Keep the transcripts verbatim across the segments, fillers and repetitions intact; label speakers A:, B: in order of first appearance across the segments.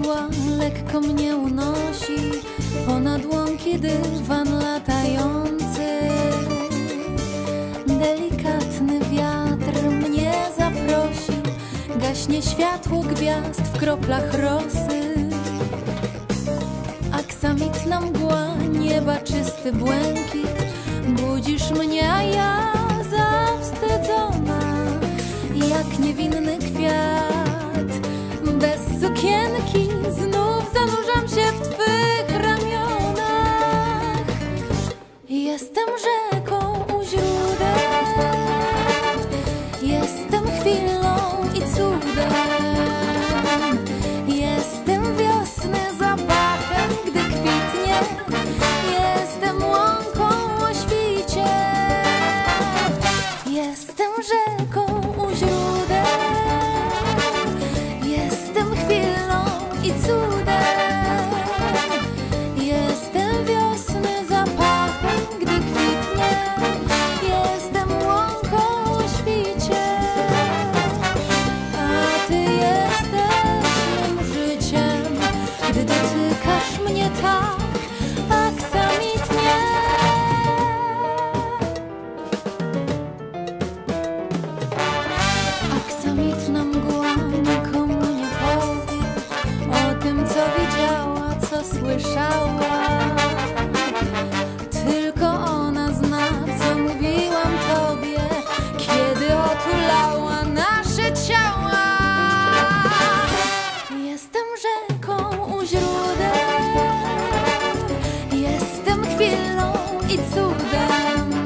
A: mgła lekko mnie unosi, ponad łąki dywan latający. Delikatny wiatr mnie zaprosi, gaśnie światło gwiazd w kroplach rosy. Aksamitna mgła nieba, czysty błękit, budzisz mnie, a ja zawstydzona, jak niewinny kwiat. Bez sukienki znów zanurzam się w twych ramionach. Jestem rzeką u źródeł, jestem chwilą i cudem. Jestem wiosny zapachem, gdy kwitnie, jestem łąką o świcie. Jestem rzeką u źródeł, jestem chwilą i cudem. Jestem wiosny zapachem, gdy kwitnie, jestem łąką o świcie. A ty jesteś mym życiem, gdy dotykasz mnie tak aksamitnie. Aksamitna mgła nikomu nie powie o tym, co widziała, co słyszała. Tylko ona zna, co mówiłam tobie, kiedy otulała nasze ciała. Jestem rzeką u źródeł, jestem chwilą i cudem.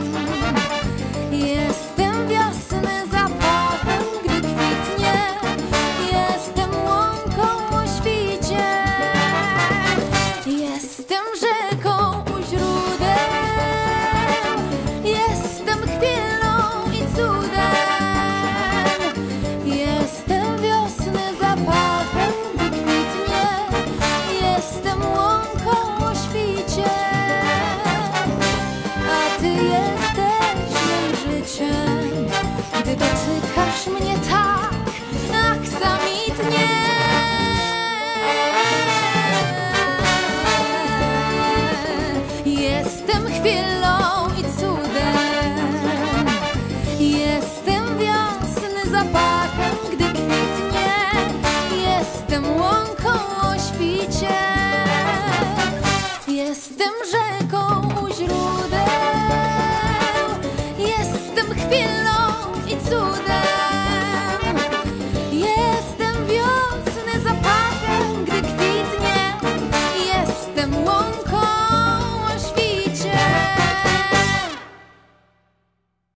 A: Jestem wiosny zapachem, gdy kwitnie, jestem łąką o świcie. Jestem rzeką u źródeł, jestem chwilą i cudem. Jestem wiosny zapachem, gdy kwitnie, jestem łąką o świcie. A ty jesteś mym życiem, gdy dotykasz mnie tak aksamitnie. Jestem chwilą i cudem, jestem wiosny zapachem, gdy kwitnie, jestem łąką o świcie. Jestem rzeką u źródeł, jestem chwilą i cudem.